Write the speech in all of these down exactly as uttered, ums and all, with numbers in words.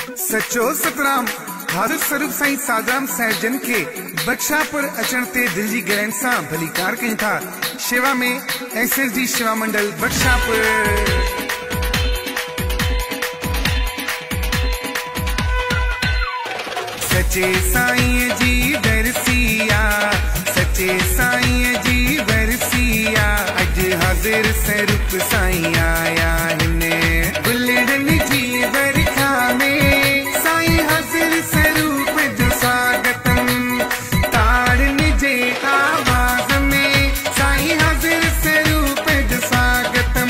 सचो सतराम हाज़िर स्वरूप साईं सादाम सहजन के बख्शा पर अचण ते दिल जी गहन सां भलीकार कहीं था शेवा में एस एस डी शेवा मंडल बख्शा पर सचे साईं जी बरसिया सचे साईं जी बरसिया अज हाज़िर स्वरूप साईं आया हिने गुलड़न जी बरखा में साईं हाज़िर स्वरूप जो स्वागतम ताड़न जे आवाज में साईं हाज़िर स्वरूप जो स्वागतम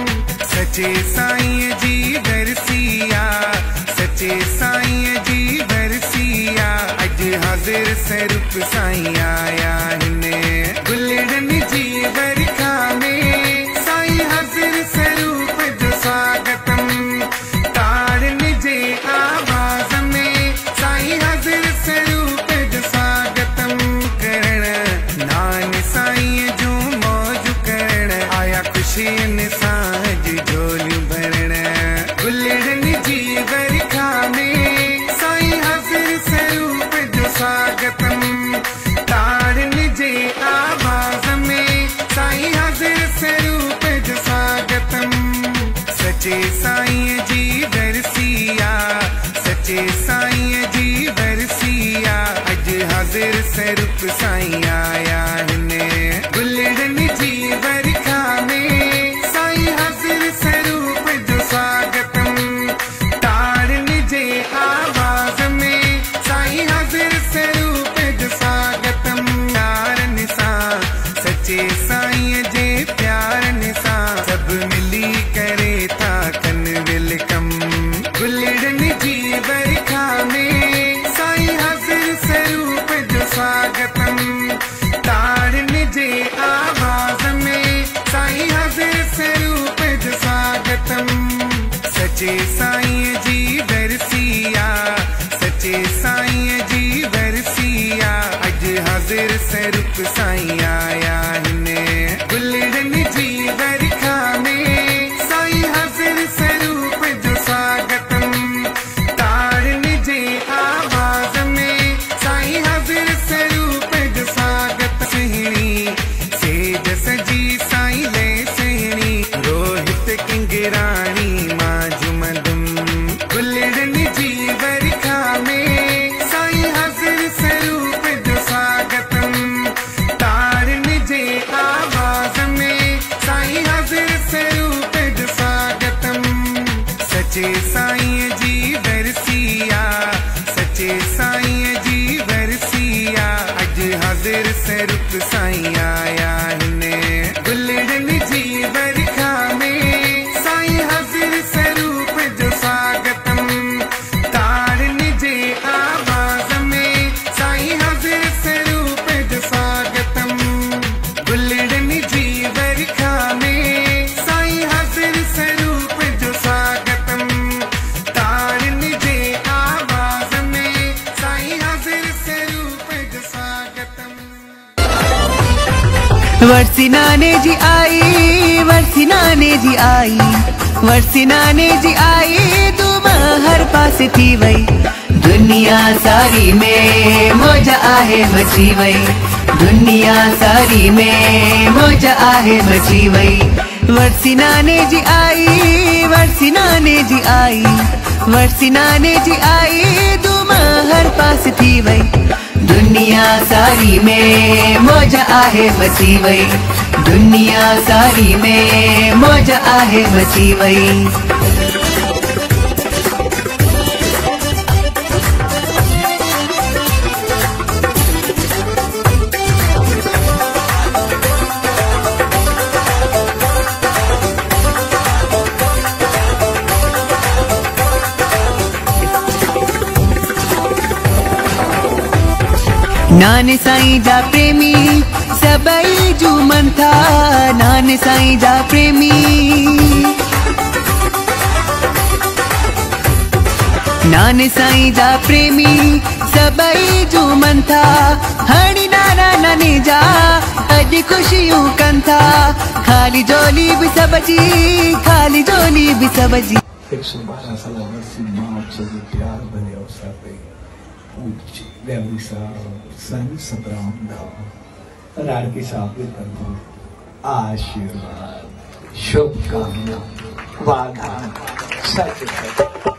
सचे साईं जी बरसिया सचे साईं जी बरसिया अज हाज़िर स्वरूप साईं आया हिने गुलड़न जी बरखा में साईं हाज़िर स्वरूप जो स्वागतम ताड़न जे आवाज में साईं हाज़िर स्वरूप जो स्वागतम करण नान साईं जो मौज करण आया खुशियन साज झोलियूं भरण गुलड़न जी बरखा में साईं हाज़िर स्वरूप जो स्वागतम ताड़न जे आवाज में साईं हाज़िर स्वरूप जो स्वागतम सचे साईं जी बरसिया सचे साईं जी बरसिया अज हाज़िर स्वरूप साईं आया हिने गुलड़न जी बरखा में साईं हाज़िर स्वरूप जो स्वागतम ताड़न जे आवाज में साईं हाज़िर स्वरूप जो स्वागतम तारन सां सचे साईं जे प्यारन सां सब मिली करे था कन वेलकम गुलड़न जी बरखा में साईं हाज़िर स्वरूप जो स्वागतम ताड़न जे आवाज में साईं हाज़िर स्वरूप जो स्वागतम सचे साईं जी बरसिया सचे साईं जी बरसिया अज हाज़िर स्वरूप साईं आया हिने गुलड़न जी बरखा में साईं हाज़िर स्वरूप जो स्वागतम ताड़न जे आवाज में साईं हाज़िर स्वरूप जो स्वागत सेहणी सेज सजी साईं ले सेहणी रोहित किंगराणी मां जुमदुम गुलड़न जी बरखा में साईं हाज़िर स्वरूप जो स्वागतम ताड़न जे आवाज में साईं हाज़िर स्वरूप जो स्वागतम सचे साईं जी बरसिया सचे साईं जी बरसिया अज हाज़िर स्वरूप साईं आया हिने गुलड़न जी बरखा में साईं हाज़िर स्वरूप जो स्वागतम ताड़न जे आवाज में साईं हाज़िर स्वरूप जो स्वागतम गुलड़न जी बरखा में साईं हाज़िर स्वरूप जो स्वागतम ताड़न जे आवाज में साईं हाज़िर स्वरूप जो स्वागतम वर्षी नाने जी आई वर्षी नाने जी आई वर्षी नाने जी आई तुम हर पास थी वई दुनिया सारी में मौज आहे मची वई दुनिया सारी में मौज आहे मची वई वर्षी नाने जी आई वर्षी नाने जी आई वर्षी नाने जी आई तुम हर पास थी वई दुनिया सारी में मौज आहे मची वई दुनिया सारी में मौज आहे मची वई नान साईं जा प्रेमी सबई झूमन था नान साईं जा प्रेमी नान साईं जा प्रेमी सबई झूमन था हणी नाना नानी जा अज खुशियूं कन था खाली झोली भी सबजी खाली झोली भी सबजी एक सौ बारह साल वर्षी मां सभी प्यार भरे अवसर पे पूज्य देवरी साहब स्वामी सतराम धाम राड़की साहब के तरफ आशीर्वाद शुभकामना वादा सच